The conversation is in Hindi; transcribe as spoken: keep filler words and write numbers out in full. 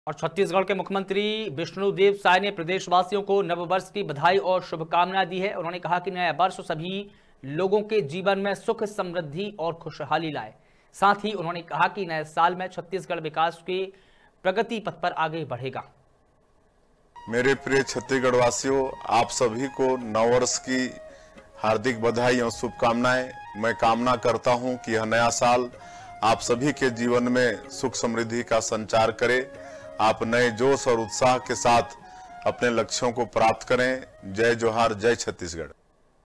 और छत्तीसगढ़ के मुख्यमंत्री विष्णुदेव साय ने प्रदेशवासियों को नववर्ष की बधाई और शुभकामनाएं दी है। उन्होंने कहा कि नया वर्ष सभी लोगों के जीवन में सुख, समृद्धि और खुशहाली लाए। साथ ही उन्होंने कहा कि नए साल में छत्तीसगढ़ विकास के प्रगति पथ पर आगे बढ़ेगा। मेरे प्रिय छत्तीसगढ़ वासियों, आप सभी को नववर्ष की हार्दिक बधाई और शुभकामनाएं। मैं कामना करता हूं कि यह नया साल आप सभी के जीवन में सुख समृद्धि का संचार करे। आप नए जोश और उत्साह के साथ अपने लक्ष्यों को प्राप्त करें। जय जोहार, जय छत्तीसगढ़।